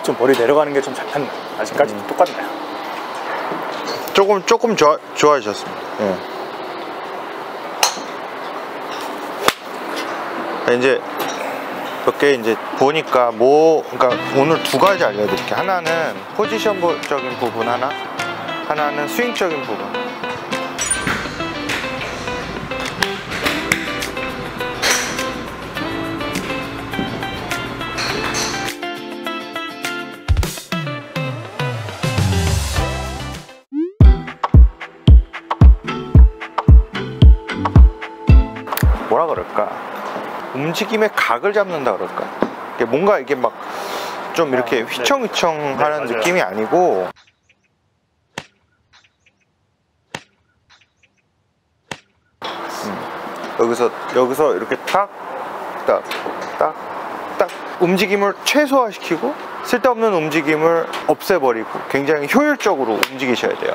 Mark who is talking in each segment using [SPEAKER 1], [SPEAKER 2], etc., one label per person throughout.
[SPEAKER 1] 좀 머리 내려가는 게 좀 잡혔나? 아직까지는 똑같나요?
[SPEAKER 2] 조금 좋아지셨습니다. 예. 이제 몇 개 이제 보니까 그러니까 오늘 두 가지 알려드릴게요. 하나는 포지션적인 부분 하나는 스윙적인 부분. 뭐라 그럴까? 움직임의 각을 잡는다 그럴까? 뭔가 이게 막 좀 이렇게 휘청휘청 하는 느낌이 아니고 여기서 이렇게 딱 움직임을 최소화시키고 쓸데없는 움직임을 없애버리고 굉장히 효율적으로 움직이셔야 돼요.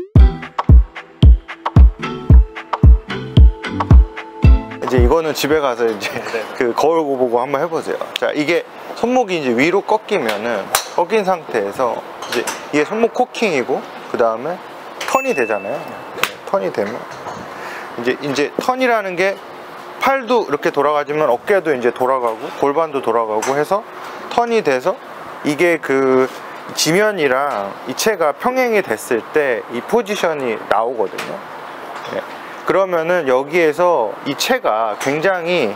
[SPEAKER 2] 이제 이거는 집에 가서 이제 그 거울 보고 한번 해보세요. 자, 이게 손목이 이제 위로 꺾인 상태에서 이제 이게 손목 코킹이고 그 다음에 턴이 되잖아요. 턴이 되면 이제 턴이라는 게 팔도 이렇게 돌아가지만 어깨도 이제 돌아가고 골반도 돌아가고 해서 턴이 돼서 이게 그 지면이랑 이체가 평행이 됐을 때 이 포지션이 나오거든요. 네. 그러면은 여기에서 이체가 굉장히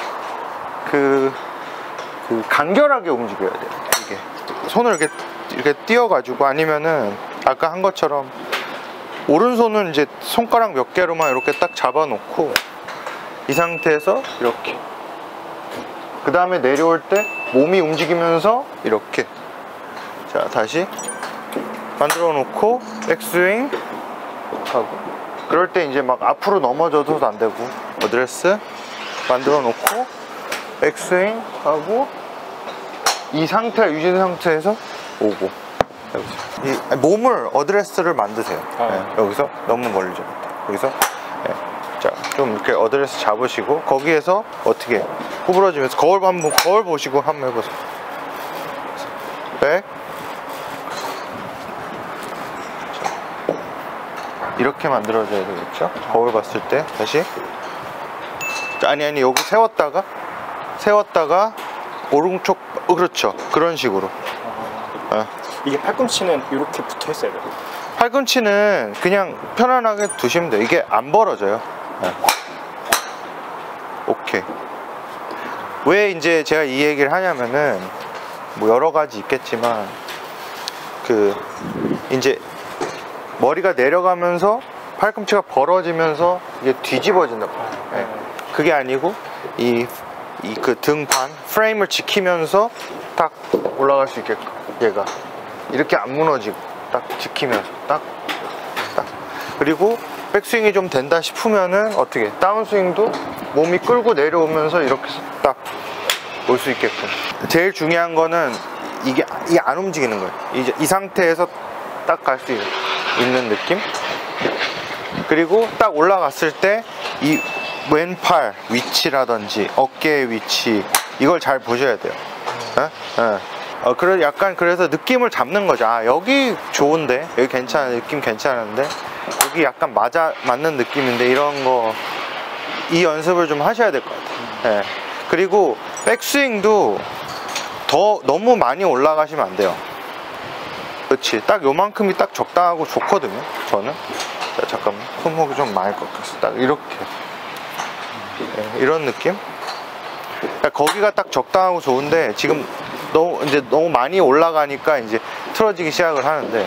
[SPEAKER 2] 간결하게 움직여야 돼요. 이게 손을 이렇게 띄어가지고 아니면은 아까 한 것처럼 오른손은 이제 손가락 몇 개로만 이렇게 딱 잡아놓고 이 상태에서 이렇게 그 다음에 내려올 때 몸이 움직이면서 이렇게 자 다시 만들어 놓고 백스윙 하고 그럴 때 이제 막 앞으로 넘어져도 안 되고 어드레스 만들어 놓고 백스윙 하고 이 상태 유지된 상태에서 오고 이 몸을 어드레스를 만드세요. 네, 여기서 너무 멀리 좀 여기서 네. 자, 좀 이렇게 어드레스 잡으시고 거기에서 어떻게 구부러지면서 거울 보시고 한번 해보세요. 백 이렇게 만들어줘야 되겠죠? 거울 봤을 때 다시 아니 여기 세웠다가 오른쪽 그렇죠. 그런 식으로
[SPEAKER 1] 이게 팔꿈치는 이렇게 붙어 있어야 돼요.
[SPEAKER 2] 팔꿈치는 그냥 편안하게 두시면 돼요. 이게 안 벌어져요. 네. 오케이. 왜 이제 제가 이 얘기를 하냐면은 뭐 여러 가지 있겠지만 이제 머리가 내려가면서 팔꿈치가 벌어지면서 이게 뒤집어진다고. 네. 그게 아니고 그 등반 프레임을 지키면서 딱 올라갈 수 있게끔 얘가 이렇게 안 무너지고 딱 지키면서 딱 그리고 백스윙이 좀 된다 싶으면은 어떻게 다운스윙도 몸이 끌고 내려오면서 이렇게 딱 올 수 있게끔. 제일 중요한 거는 이게 안 움직이는 거예요. 이제 이 상태에서 딱 갈 수 있는 느낌. 그리고 딱 올라갔을 때 이 왼팔 위치라든지 어깨의 위치 이걸 잘 보셔야 돼요. 약간 그래서 느낌을 잡는 거죠. 아, 여기 좋은데 여기 느낌 괜찮은데 여기 약간 맞는 느낌인데 이런 거 이 연습을 좀 하셔야 될 것 같아요. 네. 그리고 백스윙도 너무 많이 올라가시면 안 돼요. 그렇지. 딱 요만큼이 딱 적당하고 좋거든요. 저는. 자, 잠깐만. 손목이 좀 많이 꺾였어. 딱 이렇게. 네, 이런 느낌? 거기가 딱 적당하고 좋은데 지금 너무 많이 올라가니까 이제 틀어지기 시작을 하는데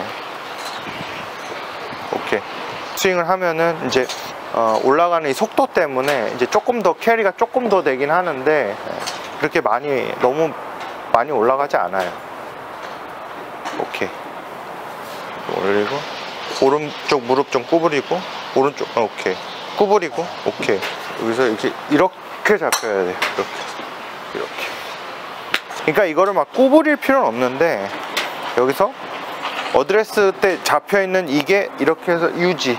[SPEAKER 2] 오케이. 스윙을 하면은 이제 올라가는 이 속도 때문에 이제 조금 더 캐리가 조금 더 되긴 하는데 그렇게 너무 많이 올라가지 않아요. 오케이. 올리고 오른쪽 무릎 좀 구부리고 오른쪽 오케이 구부리고 오케이. 여기서 이렇게 잡혀야 돼요. 이렇게. 그러니까 이거를 막 구부릴 필요는 없는데 여기서 어드레스 때 잡혀있는 이게 이렇게 해서 유지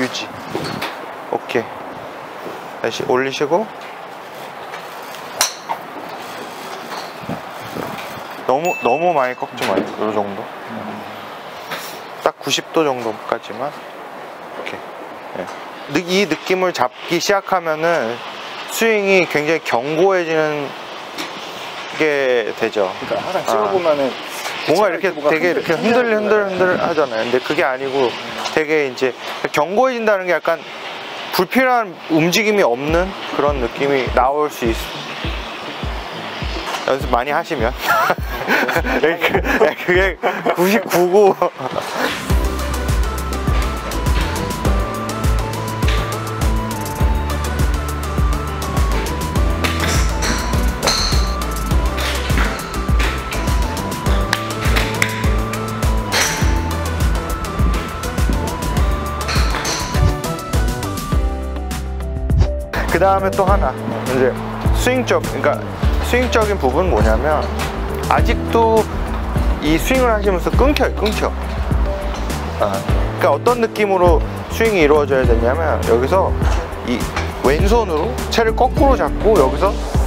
[SPEAKER 2] 오케이. 다시 올리시고 너무 많이 꺾지 말고 이 정도. 딱 90도 정도까지만 이렇게. 예. 이 느낌을 잡기 시작하면은 스윙이 굉장히 견고해지는 게 되죠.
[SPEAKER 1] 그러니까 항상 찍어보면은
[SPEAKER 2] 뭔가 이렇게 되게 이렇게 흔들 하잖아요. 근데 그게 아니고 되게 이제 견고해진다는 게 약간 불필요한 움직임이 없는 그런 느낌이 나올 수 있어. 연습 많이 하시면 그게 99고 그 다음에 또 하나 이제 그러니까 스윙적인 부분은 뭐냐면 아직도 이 스윙을 하시면서 끊겨. 그러니까 어떤 느낌으로 스윙이 이루어져야 되냐면 여기서 이 왼손으로 채를 거꾸로 잡고 여기서